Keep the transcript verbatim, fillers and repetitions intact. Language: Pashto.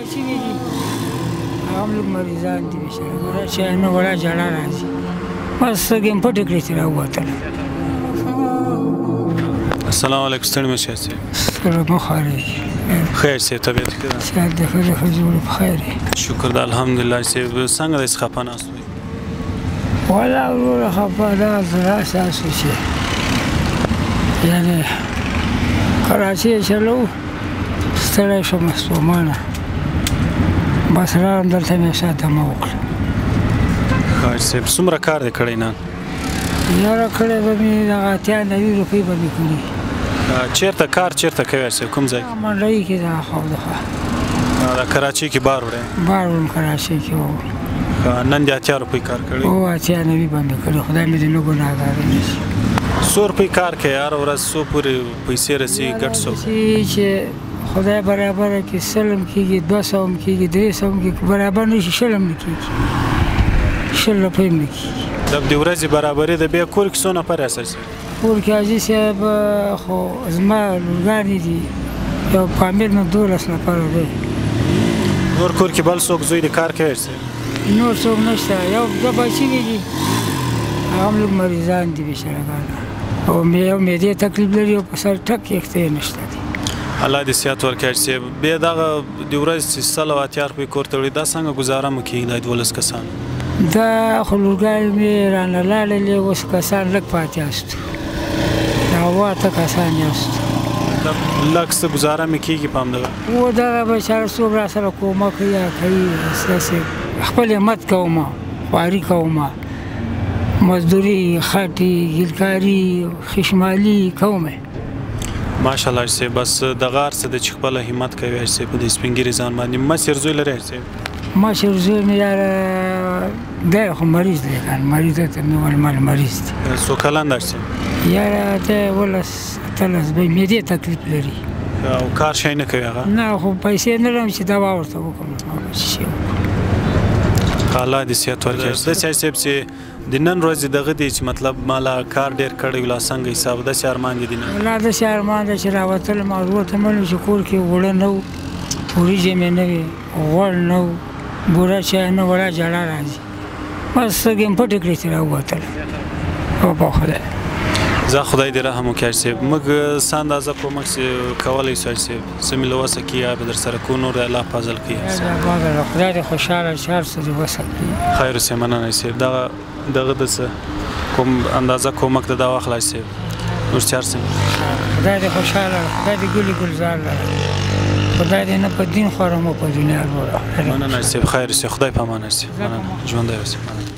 بچي مې دي هغه هم لږ مریضان دي بېچاره وړه چای نه وړه ژړا راځي بس سترګې مې پټې کړې چې راووتله السلام علیکم ستړي مه شئ صاحب ستړی مه خوارېږي خیر صاحب طبیعت ښه ده صحت دې ښه دی ښځې وړي په خیر یې شکر ده الحمدلله صاحب څنګه داسې خفه ناست وئ والله وروره خفه داسې داسې شو چې یعنې کراچۍ یې چلوو ستړی شوم ستومانه بس راغلم دلته مې سا دمه وکړه ښه صاحب څومره کار دی کړی نن یاره کړی به مې دغه اتیا نوي روپۍ به مې کړي چېرته کار چېرته کوې صاحب کوم ځای منډۍ کې دا خوا دخوا د کراچۍ کې بار وړی بار وړم کراچۍ کې و نن د اتیا روپۍ کار کړی او اتیا نوي به مې کړي خدای مې دې نه ګناهګاره نیسي څو روپۍ کار کوې هره ورځ څو پورې پیسې رسېږي ګټ څو چې خدای برابره کړي سل هم کېږي دوه سوه هم کېږي درې سوه هم کېږي برابر نه شي شل هم نه کېږي شل روپۍ هم نه کېږي د دې ورځې برابري د بیا کور کې څو نفر اساسي کور کې حاجي صاحب خو زما لورګانې دي یو فامیل مې دولس نفره دی نور کور کې بل څوک زوی د کار کوي نور څوک نشته یو دوه بچي مې دي هغه هم لږ مریضان دي بېچارهګان او یو معدې تکلیف لري او په سر ټک یکته یې نشته دی الله دې صحت ورکړي صاحب بیا دغه د ورځې چې سل او اتیا روپۍ کور ته وړي دا څنګه ګزاره مو کېږي دا دولس کسان دا خو لورګانې مې رانه لاړلې اوس کسان لږ پاتې یاستو دا اوه اته کسان یاستو لږ څه ګزاره مې کېږي په همدغه و دغه بېچاره څوک راسره کومک یا کوي داسې خپل همت کومه خواري کومه مزدوري خټې ګلکاري خشمالي کومه ماشاءالله صاحب بس دغه هر څه د چې خپله همت کوي صاحب په دې سپین ږیري ځان باندې مشر زوی لرئ صاحب مشر زوی مې یاره دی خو مریض دی کنه مریض ته مې ویل مال مریض دی څو کلن دی صاحب یاره دی ولس اتلس به معدې تکلیف لري او کار شی نه کوي هغه نه خو پیسې نه لرم چې دوا ورته وکړم شي الله دې صحت ورکړي داسې صاحب چې د نن ورځې دغه دی چې مطلب مالا کار ډېر کړی ولا څنګه حساب داسې ارمان دي نه لا داسې ارمان دی چې راوتلم او وروتم چې کور کې اوړه نه و وریجې مې نه وې غوړ نه و بوره چای نه وړه ژړا راځي بس سترګې مې پټې کړې چې راووتله او په خدای زه خدای دې رحم وکړي صاحب موږ څه اندازه کومک کولی سوای صاحب څه مې له وسه کړي یا به در سره کوو نور د الله فضل کړي خدای دې خوشحاله چې هر څه دې وسه کړي خیر صاحب مننه صاحب دغه دغه د څه کوم اندازه کومک د دا واخلای صاحب نور چې هر څه خدای دې خوشحاله خدای دې ګلې ګلزار لره خدای دې نه په دین خورم او په دنیا لوړه مننه صاحب خیر صاحب خدای په امان صاحب مننه ژوندی اوسئ مننه